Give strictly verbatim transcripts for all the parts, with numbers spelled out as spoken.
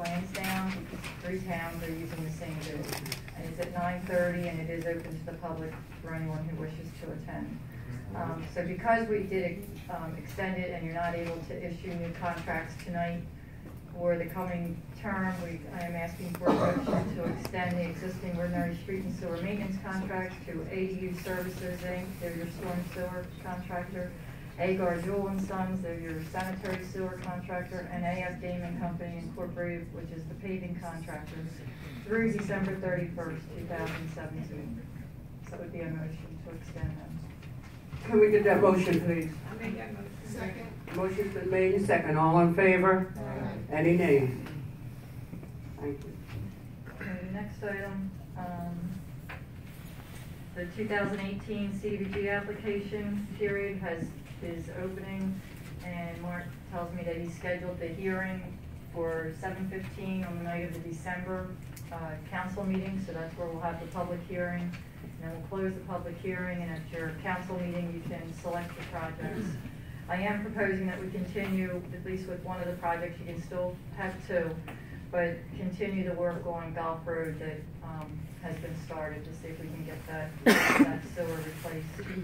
Lansdowne, because three towns are using the same bid. And it's at nine thirty, and it is open to the public for anyone who wishes to attend. Um, so because we did um, extend it and you're not able to issue new contracts tonight, for the coming term, we, I am asking for a motion to extend the existing ordinary street and sewer maintenance contract to A D U Services, Incorporated. They're your storm sewer contractor. Agar Jewel and Sons, they're your sanitary sewer contractor. And A F Damon Company Incorporated, which is the paving contractor, through December thirty-first, two thousand seventeen. So it would be a motion to extend them. Can we get that motion, please? I make that motion. Second. Motion's been made and second. All in favor? Aye. Any nays? Thank you. Okay, the next item, um, the two thousand eighteen C D B G application period has, is opening, and Mark tells me that he scheduled the hearing for seven fifteen on the night of the December uh, council meeting, so that's where we'll have the public hearing. And then we'll close the public hearing, and at your council meeting, you can select the projects. I am proposing that we continue, at least with one of the projects, you can still have two, but continue the work on Golf Road that um, has been started to see if we can get that, that sewer replaced.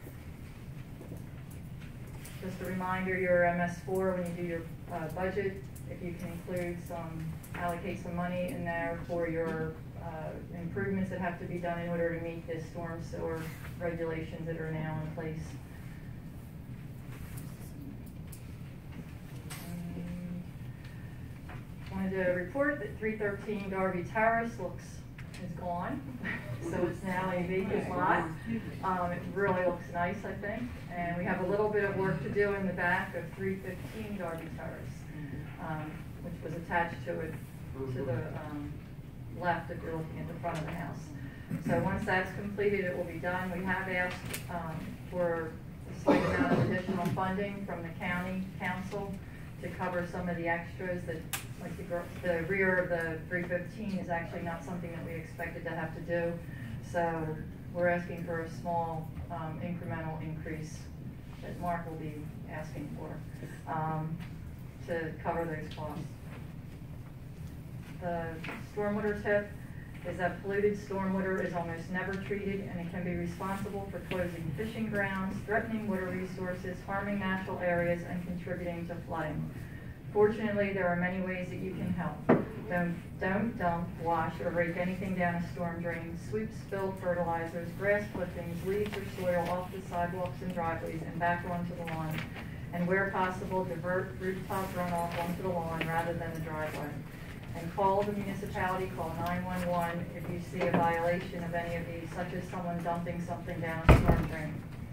Just a reminder, your M S four, when you do your uh, budget, if you can include some, allocate some money in there for your uh, improvements that have to be done in order to meet the storm sewer regulations that are now in place. Wanted to report that three thirteen Darby Terrace looks is gone, so it's now a vacant lot. Um, it really looks nice, I think, and we have a little bit of work to do in the back of three fifteen Darby Terrace, um, which was attached to it to the um, left if you're looking at the front of the house. So once that's completed, it will be done. We have asked um, for a slight amount of additional funding from the county council to cover some of the extras that, like the, the rear of the three fifteen is actually not something that we expected to have to do. So we're asking for a small um, incremental increase that Mark will be asking for um, to cover those costs. The stormwater tip is that polluted stormwater is almost never treated, and it can be responsible for closing fishing grounds, threatening water resources, harming natural areas, and contributing to flooding. Fortunately, there are many ways that you can help. Don't, don't dump, wash, or rake anything down a storm drain. Sweep spilled fertilizers, grass clippings, leaves, or soil off the sidewalks and driveways and back onto the lawn. And where possible, divert rooftop runoff onto the lawn rather than the driveway. And call the municipality, call nine one one if you see a violation of any of these, such as someone dumping something down a storm drain.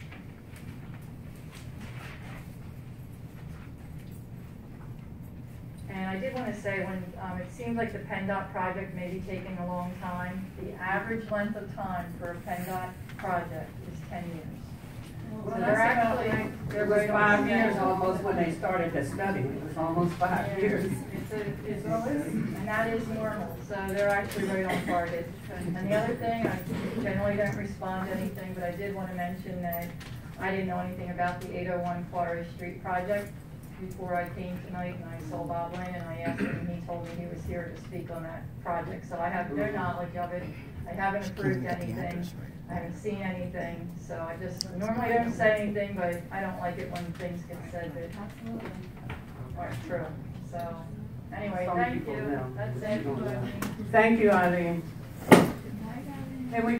And I did want to say, when um, it seems like the PennDOT project may be taking a long time, the average length of time for a PennDOT project is ten years. Well, so they're actually, it they're was right five on years schedule. almost when they started the study. It was almost five Yeah, years. It's a, it's a, and that is normal, so they're actually right on target. And the other thing, I generally don't respond to anything, but I did want to mention that I didn't know anything about the eight oh one Quarry Street project before I came tonight, and I saw Bob Lane, and I asked him, and he told me he was here to speak on that project. So I have no knowledge of it. I haven't approved anything. I haven't seen anything, so I just normally don't say anything, but I don't like it when things get said that aren't true. So anyway, Some thank people you. know. That's it. Thank you, Eileen. Can we